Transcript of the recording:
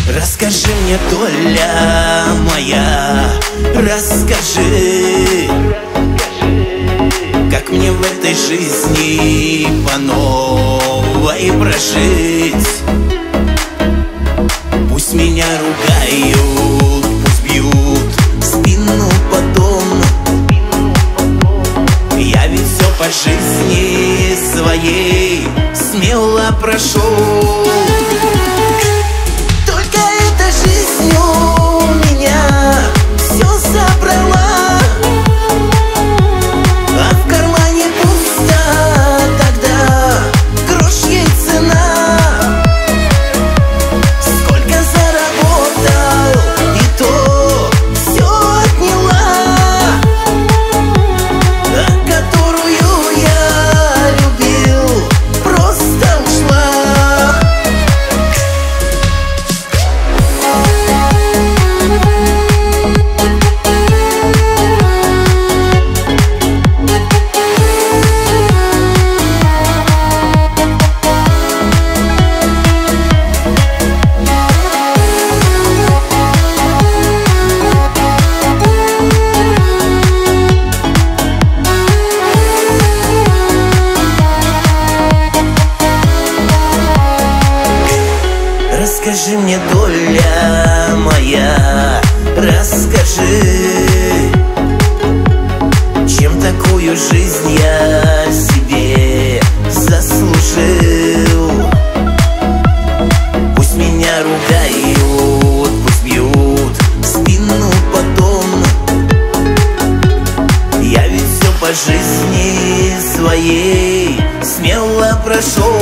Расскажи мне, доля моя, расскажи, как мне в этой жизни по новой прожить. Пусть меня ругают, пусть бьют в спину потом, я ведь все по жизни своей смело прошел. Только эта жизнь у меня все забрала, а в кармане пусто, тогда грош ей цена. Сколько заработал, и то все отняла, а которую я любил, просто ушла. Расскажи мне, доля моя, расскажи, чем такую жизнь я себе заслужил. Пусть меня ругают, пусть бьют в спину потом, я ведь все по жизни своей смело прошел.